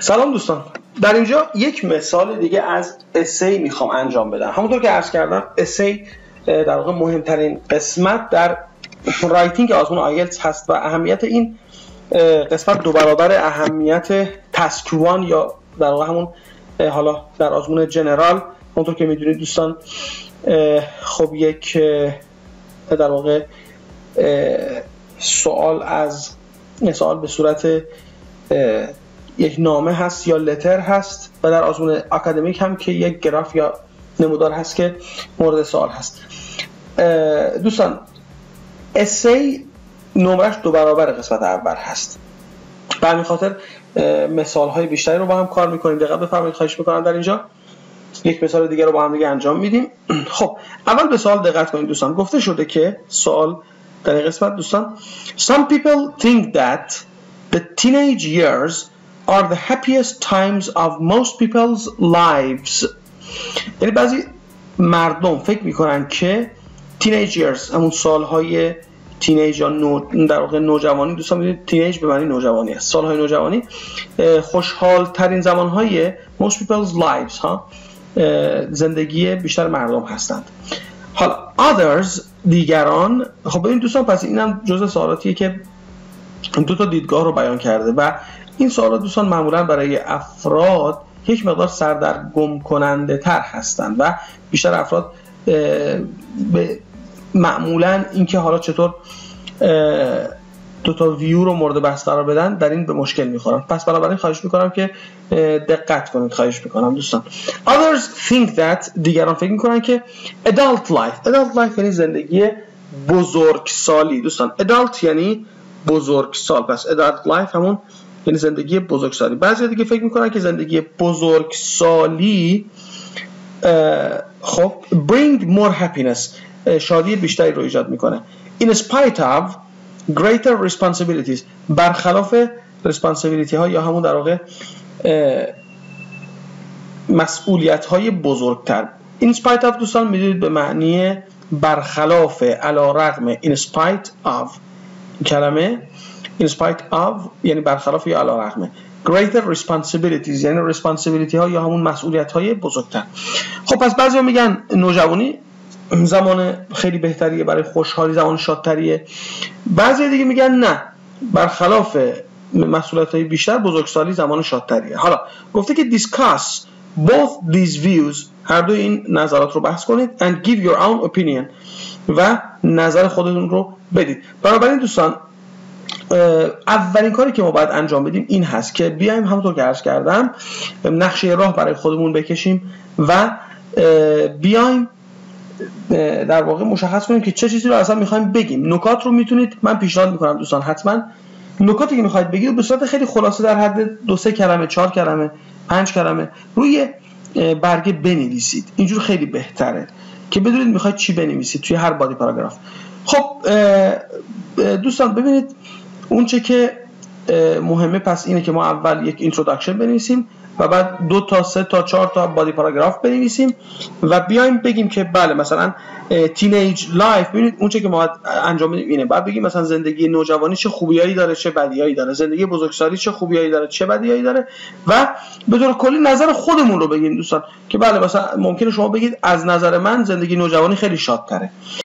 سلام دوستان، در اینجا یک مثال دیگه از اسی میخوام انجام بدم. همونطور که عرض کردم اسی در واقع مهمترین قسمت در رایتینگ آزمون آیلتس هست و اهمیت این قسمت 2 برابر اهمیت تاسک 1 یا در واقع همون حالا در آزمون جنرال. همونطور که میدونید دوستان، خب یک در واقع سوال به صورت یک نامه هست یا لتر هست و در آزمون اکادمیک هم که یک گراف یا نمودار هست که مورد سوال هست. دوستان اسی نمرش 2 برابر قسمت اول هست. به همین خاطر مثال های بیشتری رو با هم کار میکنیم. دقت بفرمایید، خواهش میکنم. در اینجا یک مثال دیگه رو با هم دیگه انجام میدیم. خب اول به سوال دقت کنید دوستان. گفته شده که سوال در این قسمت دوستان Some people think that the teenage years are the happiest times of most people's lives. یعنی بعضی مردم فکر میکنن که teenage years همون سالهای تینیج یا در واقع نوجوانی، دوستان میدونید تینیج به معنی نوجوانی است، سالهای نوجوانی خوشحال ترین زمانهای most people's lives ها زندگی بیشتر مردم هستند. حالا others دیگران، خب ببین دوستان، پس اینم جزء سوالاتیه که 2 تا دیدگاه رو بیان کرده و این سوالات دوستان معمولا برای افراد یک مقدار سردرگم کننده تر هستند و بیشتر افراد معمولا اینکه حالا چطور 2 تا ویو رو مورد بحث قرار بدن در این به مشکل میخورن. پس بنابراین خواهش میکنم که دقت کنید. خواهش میکنم دوستان. Others think that دیگران فکر میکنن که adult life یعنی زندگی بزرگسالی. دوستان adult یعنی بزرگسال، پس adult life همون یعنی زندگی بزرگسالی. بعضی دیگه فکر میکنن که زندگی بزرگسالی خب bring more happiness شادی بیشتری رو ایجاد میکنه. In spite of greater responsibilities برخلاف responsibility ها یا همون در واقع مسئولیت های بزرگتر. In spite of دوستان میدونید به معنی برخلاف، علی رغم. In spite of کلمه in spite of یعنی برخلاف یا علی رغم. Greater responsibilities یعنی responsibility ها یا همون مسئولیت های بزرگتر. خب پس بعضی ها میگن نوجوانی زمان خیلی بهتریه برای خوشحالی، زمان شادتریه. بعضی دیگه میگن نه، برخلاف مسئولیت‌های بیشتر بزرگسالی زمان شادتریه. حالا گفته که discuss both these views هر دو این نظرات رو بحث کنید and give your own opinion و نظر خودتون رو بدید. بنابراین دوستان اولین کاری که ما باید انجام بدیم این هست که بیایم همونطور که عرض کردم نقشه راه برای خودمون بکشیم و بیایم در واقع مشخص کنیم که چه چیزی رو اصلا میخوایم بگیم. نکات رو میتونید، من پیشنهاد میکنم دوستان حتما نکاتی که میخواید بگید به صورت خیلی خلاصه در حد 2-3 کلمه، 4 کلمه، 5 کلمه روی برگه بنویسید. اینجور خیلی بهتره که بدونید میخواید چی بنویسید توی هر بادی پاراگراف. خب دوستان ببینید اون چه که مهمه پس اینه که ما اول یک اینتروداکشن بنویسیم و بعد 2 تا 3 تا 4 تا بادی پاراگراف بنویسیم و بیایم بگیم که بله مثلا تینیج لایف، ببینید اون چه که ما انجام بدیم اینه. بعد بگیم مثلا زندگی نوجوانی چه خوبیایی داره چه بدیایی داره، زندگی بزرگسالی چه خوبیایی داره چه بدیایی داره و به طور کلی نظر خودمون رو بگیم دوستان که بله مثلا ممکنه شما بگید از نظر من زندگی نوجوانی خیلی شادتره،